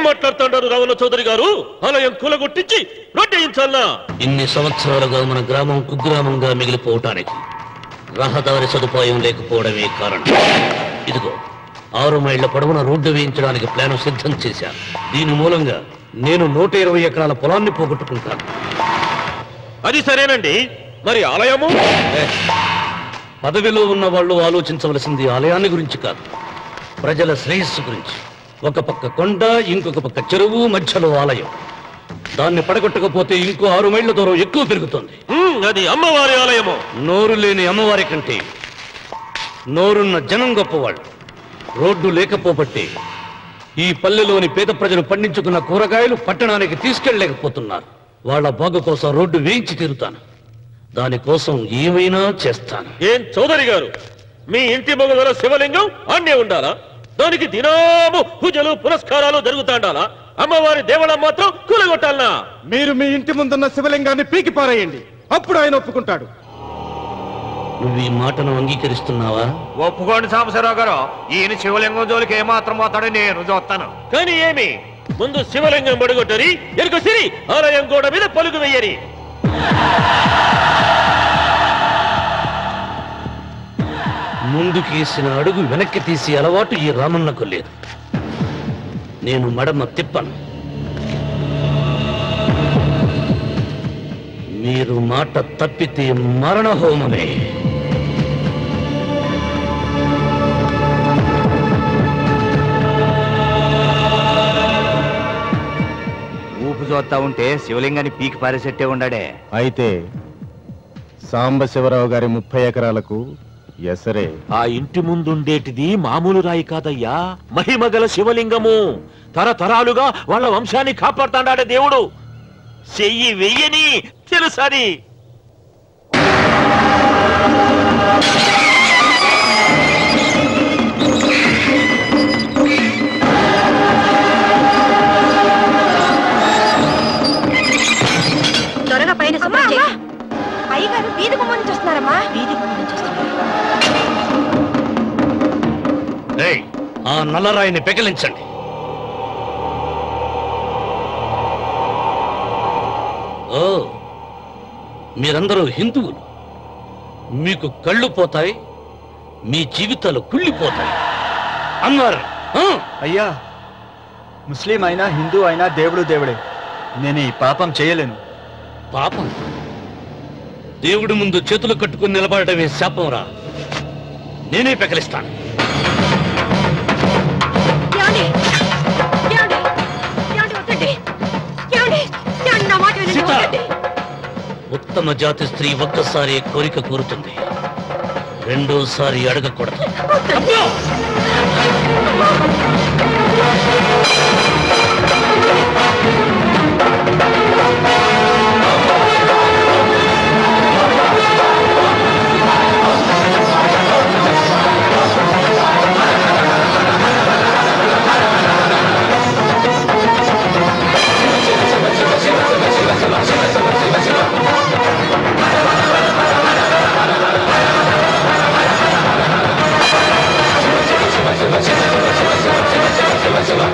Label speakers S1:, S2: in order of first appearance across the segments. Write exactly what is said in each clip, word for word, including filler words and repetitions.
S1: మాట్లాడుతుంటారు రావణ చౌదరి గారు? ఆలయం కూలగొట్టించి రొట్టెయించాలా?
S2: ఇన్ని సంవత్సరాలుగా మన గ్రామం కుగ్రామంగా మిగిలిపోవటానికి రహదారి సదుపాయం లేకపోవడమే కారణం. ఇదిగో ఆరు మైళ్ల పొడవున రోడ్డు వేయించడానికి ప్లాను సిద్ధం చేశాను. దీని మూలంగా నేను నూట ఇరవై ఎకరాల పొలాన్ని పోగొట్టుకుంటాను.
S1: అది సరేనండి, మరి ఆలయము?
S2: పదవిలో ఉన్న వాళ్ళు ఆలోచించవలసింది ఆలయాన్ని గురించి కాదు, ప్రజల శ్రేయస్సు గురించి. ఒక పక్క కొండ, ఇంకొక పక్క చెరువు, మధ్యలో ఆలయం. దాన్ని పడగొట్టకపోతే ఇంకో ఆరు మైళ్ళ దూరం ఎక్కువ పెరుగుతుంది.
S1: అది అమ్మవారి ఆలయము.
S2: నోరు లేని అమ్మవారి కంటే నోరున్న జనం గొప్పవాళ్ళు. రోడ్డు లేకపోబట్టే ఈ పల్లెలోని పేద ప్రజలు పండించుకున్న కూరగాయలు పట్టణానికి తీసుకెళ్లలేకపోతున్నారు. వాళ్ళ బాగు కోసం రోడ్డు వేయించి తీరుతాను. దానికోసం ఏమైనా చేస్తాను.
S1: ఏం చౌదరి గారు, మీ ఇంటి మొగల శివలింగం అన్నే ఉండాలా? దానికి దినాము పూజలు పురస్కారాలు జరుగుతాండాలా? అమ్మవారి దేవళం మాత్రం కూలగొట్టాలనా?
S3: మీరు మీ ఇంటి ముందున్న శివలింగాన్ని పీకి పారేయండి, అప్పుడు ఆయన ఒప్పుకుంటాడు.
S2: నువ్వు ఈ మాటను అంగీకరిస్తున్నావా?
S4: ఒప్పుకోండి సాంబశివరావు గారు, ఈయన శివలింగం జోలికి ఏమాత్రం పోతాడో నేను చూస్తాను.
S1: కానీ ఏమి, ముందు శివలింగం పడగొట్టరి, ఎరుక సిరి ఆలయం గోడ మీద పలుగు వెయ్యరి.
S2: ముందుకేసిన అడుగు వెనక్కి తీసి అలవాటు ఈ రామన్నకు లేదు. నేను మడమ తిప్పను. మీరు మాట తప్పితే మరణ హోమమే.
S4: ఊపు చూస్తా ఉంటే శివలింగాన్ని పీకి పారేసెట్టే ఉండాడే.
S3: అయితే సాంబశివరావు గారి ముప్పై ఎకరాలకు ఎసరే.
S1: ఆ ఇంటి ముందుండేటిది మామూలు రాయి కాదయ్యా, మహిమగల శివలింగము. తరతరాలుగా వాళ్ళ వంశాన్ని కాపాడుతాడే దేవుడు. చెయ్యి వెయ్యని తెలుసని.
S5: త్వరగా పైన అయ్యగారు వీధి గుమ్మం నుంచి వస్తున్నారమ్మా. వీధి గుమ్మం నుంచి వస్తున్నారు.
S2: ఆ నల్లరాయిని పెకిలించండి. ఓ, మీరందరూ హిందువులు. మీకు కళ్ళు పోతాయి, మీ జీవితాలు కుళ్ళిపోతాయి అన్నారు.
S6: అయ్యా, ముస్లిం అయినా హిందూ అయినా దేవుడు దేవుడే. నేను ఈ పాపం చేయలేను.
S2: పాపం? దేవుడి ముందు చేతులు కట్టుకుని నిలబడటమే శాపం రా. నేనే పెకలిస్తాను. ఉత్తమ జాతి స్త్రీ ఒక్కసారి కోరిక కోరుతుంది, రెండోసారి అడగకూడదు.
S7: Shiva, Shiva, Shiva, Shiva, Shiva, Shiva, Shiva, Shiva, Shiva, Shiva,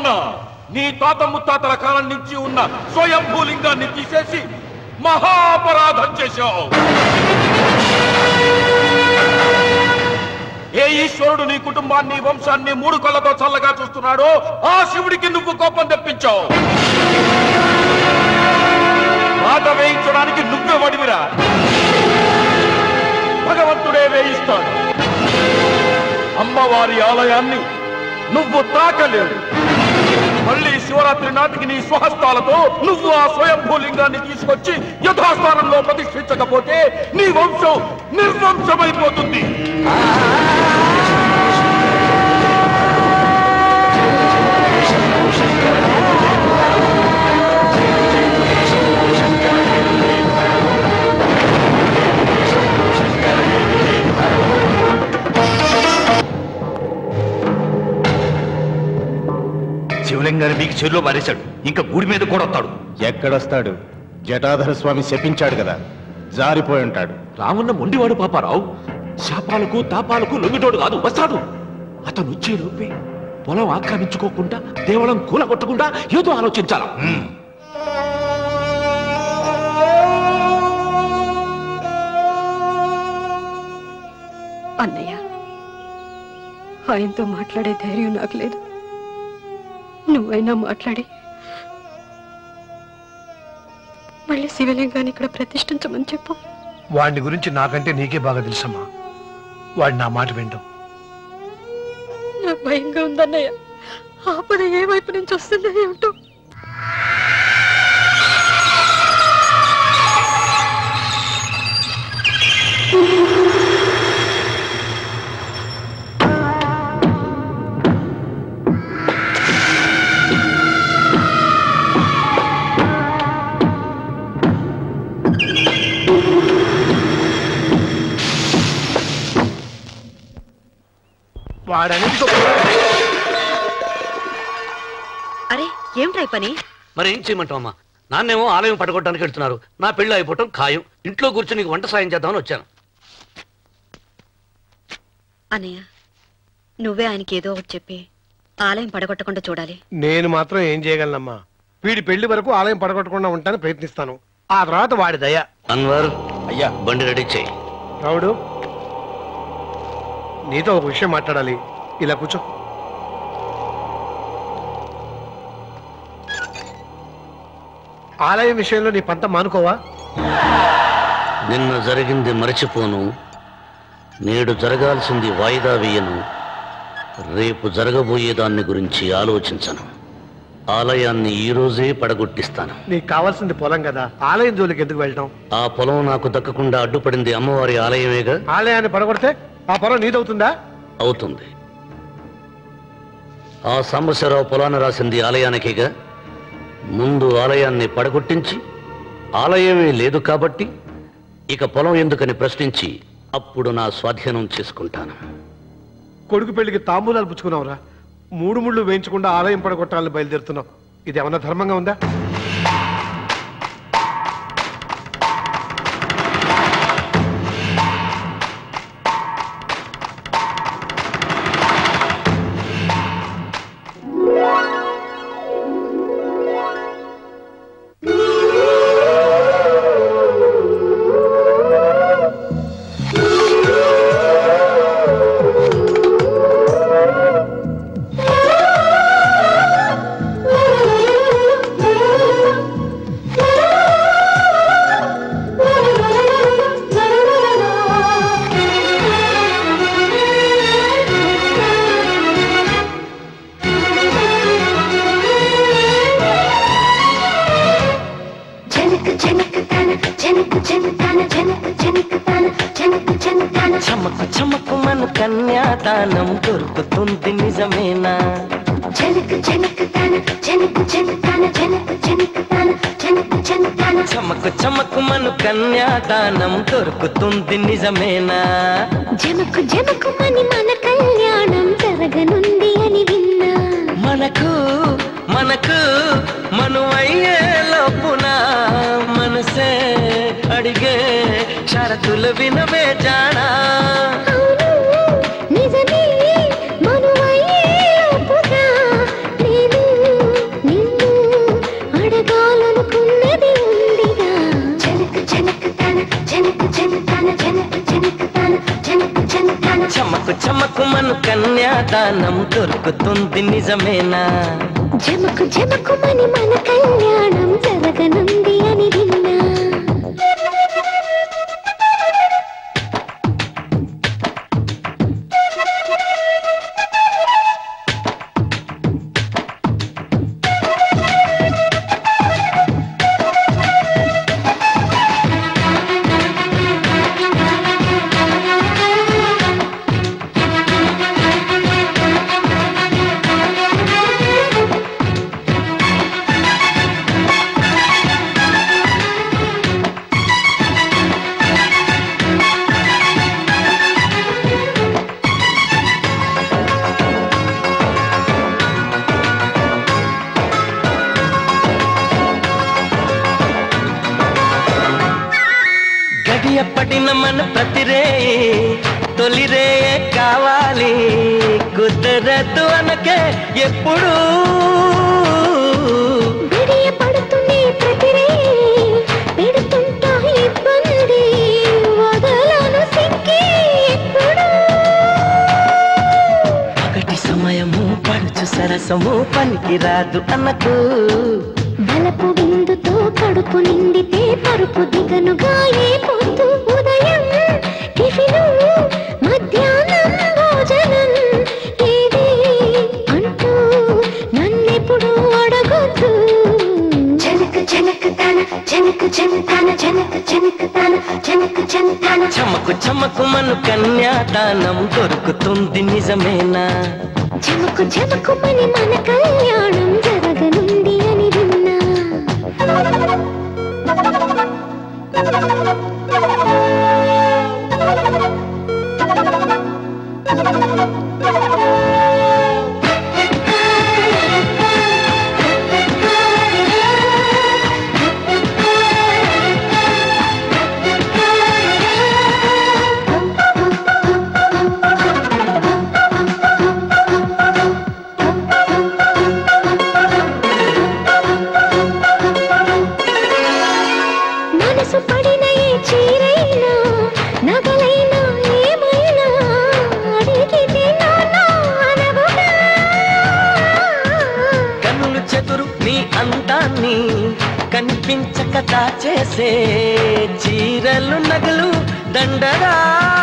S3: ఉన్న నీ తాత ముత్తాతల కాలం నుంచి ఉన్న స్వయంభూలింగాన్ని తీసేసి మహాపరాధం చేశావు. ఏ ఈశ్వరుడు నీ కుటుంబాన్ని వంశాన్ని మూడు కళ్ళతో చల్లగా చూస్తున్నాడో ఆ శివుడికి నువ్వు కోపం తెప్పించావు. మాట వేయించడానికి నువ్వే వడివిరా, భగవంతుడే వేయిస్తాడు. అమ్మవారి ఆలయాన్ని నువ్వు తాకలేవు. మళ్ళీ శివరాత్రి నాటికి నీ స్వహస్తాలతో నువ్వు ఆ స్వయంభూలింగాన్ని తీసుకొచ్చి యథాస్థానంలో ప్రతిష్ఠించకపోతే నీ వంశం నిర్వంశమైపోతుంది.
S4: శివలింగాన్ని మీకు చెరులో మారేశాడు. ఇంకా గుడి మీద కూడా వస్తాడు.
S3: ఎక్కడొస్తాడు? జటాధర స్వామి శపించాడు కదా, జారిపోయి ఉంటాడు.
S1: రావణ మొండివాడు పాపారావు. శాపాలకు తాపాలకు లొంగిటోడు కాదు, వస్తాడు. అతను వచ్చే లోపే పొలం ఆక్రమించుకోకుండా దేవళం కూలగొట్టకుండా ఏదో ఆలోచించాలా.
S7: అన్నయ్య, ఆయనతో మాట్లాడే ధైర్యం నాకు లేదు. నువ్వైనా మాట్లాడి మళ్ళీ శివలింగాన్ని ఇక్కడ ప్రతిష్ఠించమని చెప్పు.
S8: వాడిని గురించి నాకంటే నీకే బాగా తెలుసమ్మా. వాడు నా మాట వింటాం.
S7: నాకు భయంగా ఉందన్నయ్య. ఆపద ఏ వైపు నుంచి వస్తుందో ఏమిటో.
S9: అరే ఏమిట్రా పని?
S2: మరి ఏం చేయమంటావమ్మా? నాన్నేమో ఆలయం పడగొట్టడానికి వెళ్తున్నారు. నా పెళ్లి అయిపోవటం ఖాయం. ఇంట్లో కూర్చొని నీకు వంట సాయం చేద్దామని వచ్చాను.
S9: అన్నయ్య, నువ్వే ఆయనకి ఏదో ఒకటి చెప్పి ఆలయం పడగొట్టకుండా చూడాలి.
S8: నేను మాత్రం ఏం చేయగలనమ్మా? వీడి పెళ్లి వరకు ఆలయం పడగొట్టకుండా ఉంటాను ప్రయత్నిస్తాను. ఆ తర్వాత వాడి దయ.
S2: అన్వర్,
S3: అయ్యా
S2: బండి రెడీ చేయి.
S8: రావుడు, నీతో ఒక విషయం మాట్లాడాలి. ఇలా కూర్చో. ఆలయం విషయంలో నీ పంత మానుకోవా?
S2: నిన్న జరిగింది మరచిపోను. నేడు జరగాల్సింది వాయిదా వేయను. రేపు జరగబోయేదాన్ని గురించి ఆలోచించను. ఆలయాన్ని ఈ రోజే పడగొట్టిస్తాను.
S8: నీకు కావాల్సింది పొలం కదా, ఆలయం జోలికి ఎందుకు వెళ్ళటం?
S2: ఆ పొలం నాకు దక్కకుండా అడ్డుపడింది అమ్మవారి ఆలయమేగా.
S8: ఆలయాన్ని పడగొడితే ఆ పొలం నీదవుతుందా?
S2: అవుతుంది. ఆ సాంబశివరావు పొలాన్ని రాసింది ఆలయానికేగా. ముందు ఆలయాన్ని పడగొట్టించి ఆలయమే లేదు కాబట్టి ఇక పొలం ఎందుకని ప్రశ్నించి అప్పుడు నా స్వాధీనం చేసుకుంటాను.
S8: కొడుకు పెళ్లికి తాంబూలాలు పుచ్చుకున్నావురా. మూడు ముళ్ళు వేయించకుండా ఆలయం పడగొట్టాలని బయలుదేరుతున్నావు. ఇది ఏమన్నా ధర్మంగా ఉందా?
S10: చమకు చమకు మన కన్యాదానం దొరుకుతుంది నిజమేనా? చమకు చమకు మన కన్యాదానం దొరుకుతుంది నిజమేనా?
S11: జమకు జమకు మని మన కళ్యాణం జరగనుంది అని విన్నా.
S10: మనకు మనకు మనువయ్యే లోపున మనసే అడిగే షరతులు వినవే జానా.
S11: నిజమే మనువయ్యే లోపున నేను
S10: కన్యాదానం దొరుకుతుంది నిజమేనా?
S11: జమకు జమకు మని మన కళ్యాణం జరగనుంది అని విన్నా.
S10: పడిన మన ప్రతిరే తొలిరే కావాలి కుదరదు అనకే ఎప్పుడు
S11: విడియ పడుతుంది ప్రతిరే పెడుతుంటా ఇబ్బంది వదలను సిక్కి ఎప్పుడు
S10: ఒకటి సమయము పడుచు సరసము పనికిరాదు అన్నకు
S11: బలపు బిందుతో కడుపు నిండితే పరుపు దిగనుగా ఏ పొద్దు ఉదయం టిఫిను మధ్యాహ్నం భోజనం ఏది అంటూ నన్నెప్పుడు అడగొద్దు. జనక జనక తన జనక జనతాన జనక జనక తన జనక జనతాన
S10: చమకు చమకు మను కన్యాదానం దొరుకుతుంది నిజమేనా?
S11: చమకు చమకు మని మన కళ్యాణం జరగనుంది అని విన్నా. మనసు పడిన ఏ చీరైనా నగలైనా ఏమైనా అడిగితే నానా అనవుగా.
S10: కన్నులు చెదురు నీ అందాన్ని కనిపించక దాచేసే చీరలు నగలు దండగా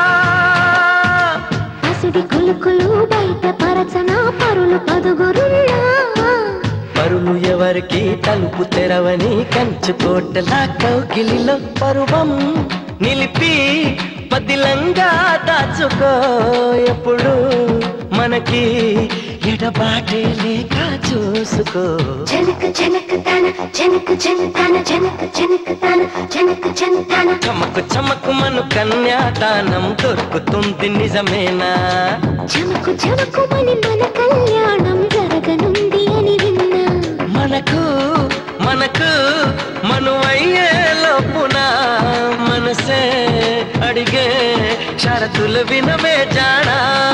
S11: పసిడి కులుకులు బయట పరచన పరులు పదుగురున్నా.
S10: పరులు ఎవరికి తలుపు తెరవని కంచు కోటలా కౌగిలిలో పరువం నిలిపి పదిలంగా దాచుకో ఎప్పుడు మనకి ఎడబాటే లేక చూసుకో.
S11: జనక జనక తన జనక జనతాన జనక జనక తన జనక జనతాన
S10: చమకు చమకు మను కన్యాదానం దొరుకుతుంది నిజమేనా?
S11: చమకు చమకు మని మన కళ్యాణం జరగనుంది అని విన్నా.
S10: మనకు మనకు మనువయ్యే లోపున మనసే అడిగే షరతులు వినవే జానా.